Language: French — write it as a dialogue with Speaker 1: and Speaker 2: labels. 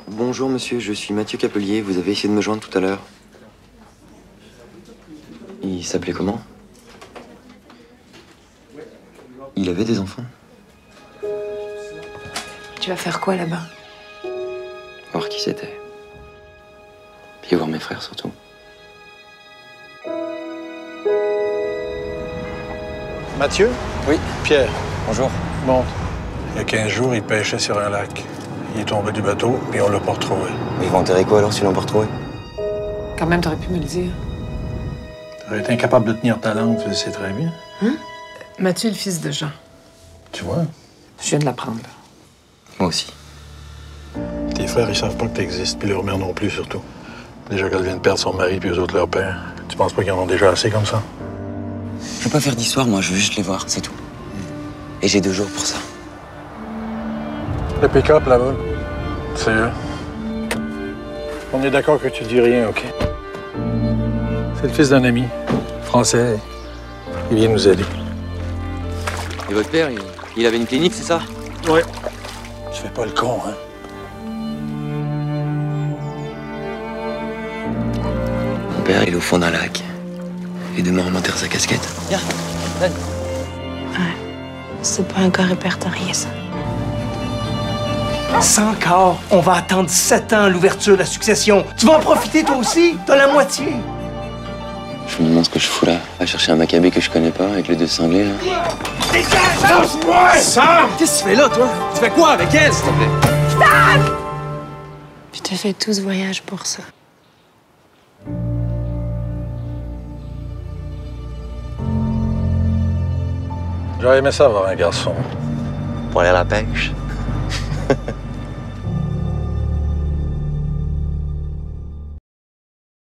Speaker 1: Bonjour monsieur, je suis Mathieu Capelier. Vous avez essayé de me joindre tout à l'heure. Il s'appelait comment? Il avait des enfants?
Speaker 2: Tu vas faire quoi là-bas?
Speaker 1: Voir qui c'était. Puis voir mes frères surtout.
Speaker 3: Mathieu?
Speaker 1: Oui.
Speaker 3: Pierre.
Speaker 1: Bonjour.
Speaker 3: Monte. Il y a 15 jours, il pêchait sur un lac. Il est tombé du bateau, puis on l'a pas retrouvé.
Speaker 1: Ils vont enterrer quoi alors s'ils l'ont pas retrouvé?
Speaker 2: Quand même, t'aurais pu me le dire.
Speaker 3: T'aurais été incapable de tenir ta langue, tu le sais très bien.
Speaker 2: Hein? Mathieu est le fils de Jean.
Speaker 3: Tu vois?
Speaker 2: Je viens de l'apprendre, là.
Speaker 1: Moi aussi.
Speaker 3: Tes frères, ils savent pas que t'existes, puis leur mère non plus, surtout. Déjà qu'elle vient de perdre son mari, puis eux autres leur père. Tu penses pas qu'ils en ont déjà assez comme ça?
Speaker 1: Je veux pas faire d'histoire, moi, je veux juste les voir, c'est tout. Et j'ai 2 jours pour ça.
Speaker 3: Le pick-up, là-bas, c'est eux. On est d'accord que tu dis rien, OK? C'est le fils d'un ami, français. Il vient nous aider.
Speaker 1: Et votre père, il avait une clinique, c'est ça?
Speaker 3: Ouais. Tu fais pas le con, hein?
Speaker 1: Mon père, il est au fond d'un lac. Et demain, on m'enterre sa casquette. Viens, donne.
Speaker 4: Ouais. C'est pas encore répertorié, ça.
Speaker 5: 100 quarts. On va attendre 7 ans l'ouverture de la succession. Tu vas en profiter toi aussi? T'as la moitié.
Speaker 1: Je me demande ce que je fous là. À chercher un Maccabée que je connais pas, avec les 2 cinglés, là.
Speaker 5: Lâche-moi! Sam! Qu'est-ce que tu fais là, toi? Tu fais quoi avec elle, s'il te plaît?
Speaker 4: Je te fais tout ce voyage pour ça.
Speaker 3: J'aurais aimé ça avoir un garçon.
Speaker 1: Pour aller à la pêche.